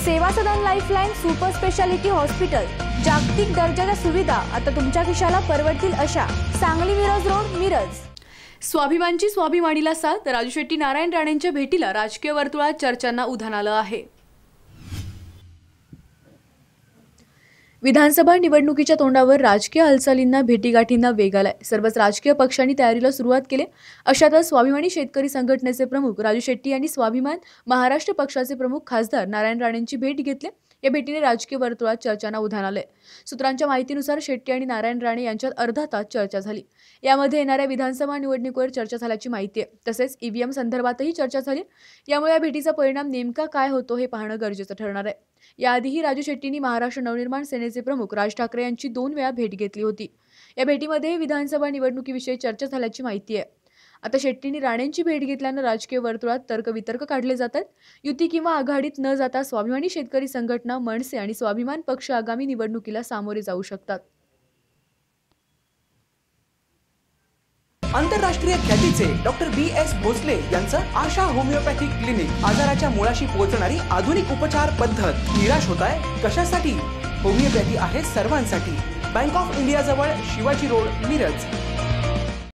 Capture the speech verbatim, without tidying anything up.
सेवा Sadan lifeline super speciality hospital, जागतिक दर्जाच्या सुविधा आता तुमच्या खिशाला परवडतील अशा। सांगली मिरज रोड, मिरज। स्वाभिमानची स्वाभिमानीला साथ, राजू शेट्टी नारायण राणेंच्या भेटीला राजकीय वर्तुळात चर्चांना उधाण आलं आहे। विधानसभा निवडणुकीच्या तोंडावर राजकीय हालचालींना भेटीगाठींना वेग आलाय। सर्वच राजकीय पक्षांनी तयारीला सुरुवात केली। अशातच स्वाभिमानी शेतकरी संघटनेचे प्रमुख राजू शेट्टी यांनी स्वाभिमान महाराष्ट्र पक्षाचे प्रमुख खासदार नारायण राणेंची भेट घेतली। या भेटीने राजकीय वर्तुळात चर्चांना उधाण आले। सूत्रांच्या माहितीनुसार शेट्टी आणि नारायण राणे यांच्यात अर्धा तास चर्चा झाली। यामध्ये येणाऱ्या विधानसभा निवडणुकीवर चर्चा झाल्याची माहिती आहे। तसेच ईव्हीएम संदर्भातही चर्चा झाली। यामुळे या भेटीचा परिणाम नेमका काय होतो हे पाहणं गरजेचं ठरणार आहे। याआधीही राजू शेट्टींनी महाराष्ट्र नवनिर्माण सेनेचे प्रमुख राज ठाकरे यांची दोन वेळा भेट घेतली होती। या भेटीमध्ये विधानसभा निवडणुकीविषयी चर्चा झाल्याची माहिती आहे। आता शेट्टींनी राणेंची भेट घेतल्यानं राजकीय वर्तुळात तर्कवितर्क काढले जातात। युती किंवा आघाडीत न जाता स्वाभिमानी शेतकरी संघटना, मनसे आणि स्वाभिमान पक्ष आगामी निवडणुकीला सामोरे जाऊ शकतात। आंतरराष्ट्रीय ख्यातीचे डॉक्टर बी एस भोसले यांचं आशा होमिओपॅथिक क्लिनिक, आजाराच्या मुळाशी पोहोचणारी आधुनिक उपचार पद्धत। निराश होताय कशासाठी? होमिओपॅथी आहे सर्वांसाठी। बँक ऑफ इंडिया जवळ शिवाजी रोड, मिरज।